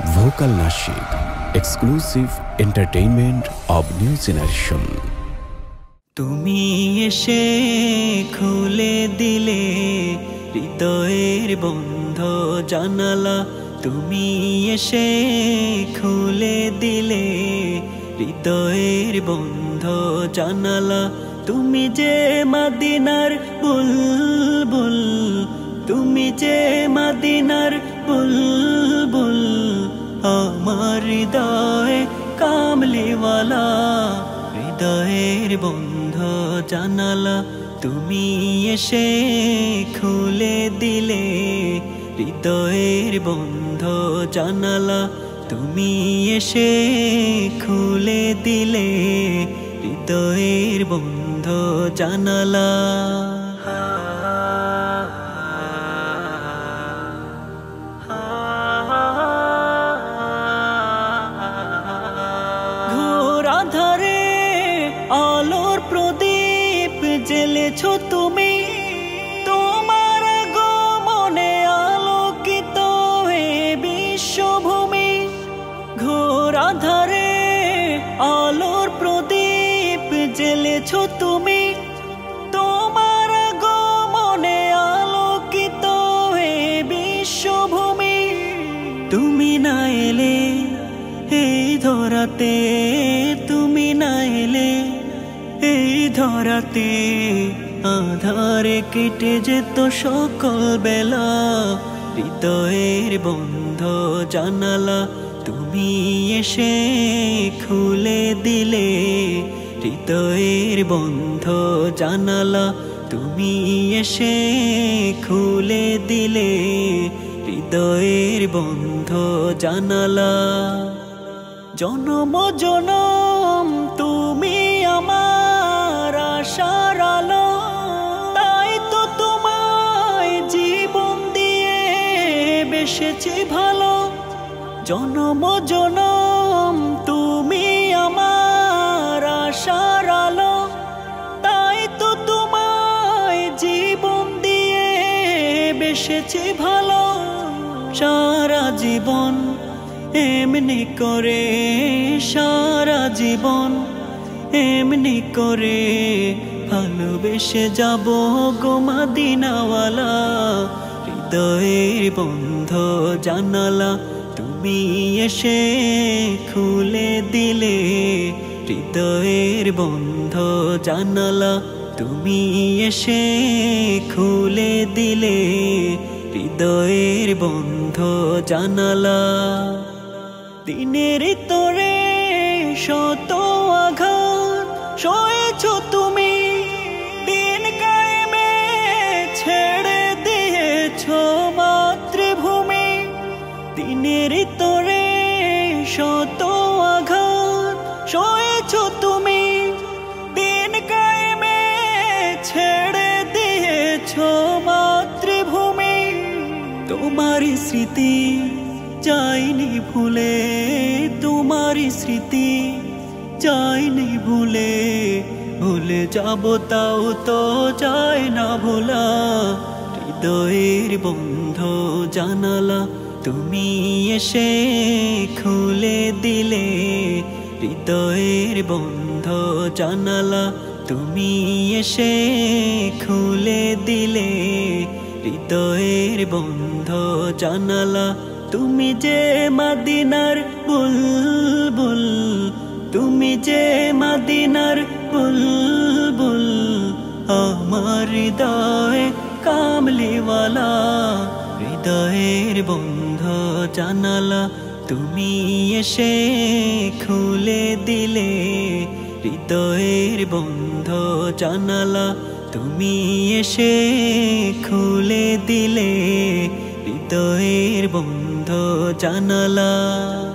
Vocal Nasheed, exclusive entertainment of new generation. তুমি এসে খুলে দিলে হৃদয়ের বন্ধ জানালা, তুমি এসে খুলে দিলে হৃদয়ের বন্ধ জানালা। তুমি যে মদিনার বুলবুল, তুমি যে মদিনার বুলবুল, আমার হৃদয়ে কামলিওয়ালা, হৃদয়ের বন্ধ জানালা। তুমি এসে খুলে দিলে হৃদয়ের বন্ধ জানালা, তুমি এসে খুলে দিলে হৃদয়ের বন্ধ জানালা। ঘোর আঁধারে আলোর প্রদীপ জ্বেলেছো তুমি, তোমার আগমনে আলোকিত এ বিশ্বভূমি। ঘোর আঁধারে আলোর প্রদীপ জ্বেলেছো তুমি, তোমার আগমনে আলোকিত এ বিশ্বভূমি। তুমি না এলে এই ধরাতে, তুমি না এলে এই ধরাতে আধারে কেটে যেত সকল বেলা। হৃদয়ের বন্ধ জানালা, তুমি এসে খুলে দিলে হৃদয়ের বন্ধ জানালা, তুমি এসে খুলে দিলে হৃদয়ের বন্ধ জানালা। জনম জনম তুমি আমার আশার আলো, তাই তো তোমায় জীবন দিয়ে বেসেছি ভালো। জনম জনম তুমি আমার আশার আলো, তাই তো তোমায় জীবন দিয়ে বেসেছি ভালো। সারা জীবন এমনি করে, সারা জীবন এমনি করে ভালোবেসে যাব গো মদিনাওয়ালা। হৃদয়ের বন্ধ জানালা, তুমি এসে খুলে দিলে হৃদয়ের বন্ধ জানালা, তুমি এসে খুলে দিলে হৃদয়ের বন্ধ জানালা। দিনের তোরে শত আঘাত সয়েছো তুমি, দিন কায়েমে ছেড়ে দিয়েছো মাতৃভূমি। দিনের তোরে শত আঘাত সয়েছো তুমি, দিন কায়েমে ছেড়ে দিয়েছো মাতৃভূমি। তোমার স্মৃতি যায়নি ভুলে, তোমার স্মৃতি যায়নি ভুলে, ভুলে যাব তাও তো যায় না ভোলা। হৃদয়ের বন্ধ জানালা, তুমি এসে খুলে দিলে হৃদয়ের বন্ধ জানালা, তুমি এসে খুলে দিলে হৃদয়ের বন্ধ জানালা। তুমি যে মদিনার বুলবুল, তুমি যে মদিনার বুলবুল, আমার হৃদয়ে কামলিওয়ালা, হৃদয়ের বন্ধ জানালা। তুমি এসে খুলে দিলে হৃদয়ের বন্ধ জানালা, তুমি এসে খুলে দিলে হৃদয়ের বন্ধ জানালা।